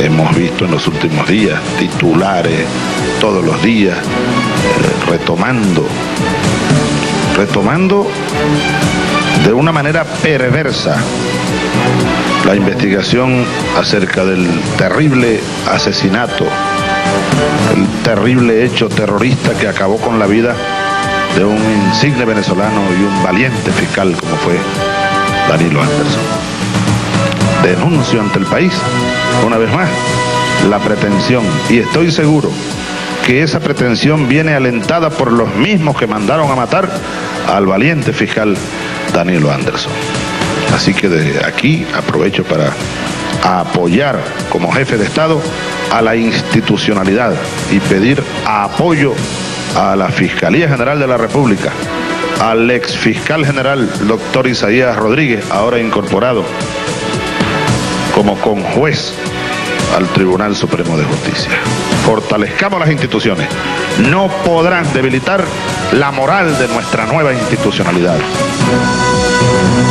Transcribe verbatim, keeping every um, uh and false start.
hemos visto en los últimos días titulares todos los días, eh, retomando, retomando de una manera perversa la investigación acerca del terrible asesinato, el terrible hecho terrorista que acabó con la vida de un insigne venezolano y un valiente fiscal como fue Danilo Anderson. Denuncio ante el país, una vez más, la pretensión, y estoy seguro que esa pretensión viene alentada por los mismos que mandaron a matar al valiente fiscal Danilo Anderson. Así que desde aquí aprovecho para apoyar como jefe de Estado a la institucionalidad y pedir apoyo a la Fiscalía General de la República, al ex fiscal general doctor Isaías Rodríguez, ahora incorporado como conjuez al Tribunal Supremo de Justicia. Fortalezcamos las instituciones. No podrán debilitar la moral de nuestra nueva institucionalidad.